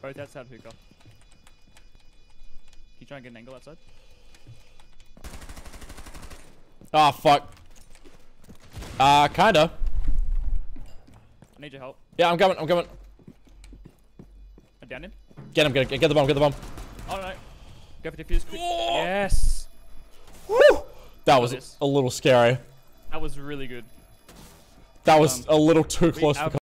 Both outside hookah. Can you try and get an angle outside? Ah, fuck. Kinda. I need your help. Yeah, I'm coming. I downed him. Get him, get the bomb, get the bomb. Oh no. Go for defuse. Yes. Woo! That was a little scary. That was really good. That was a little too close for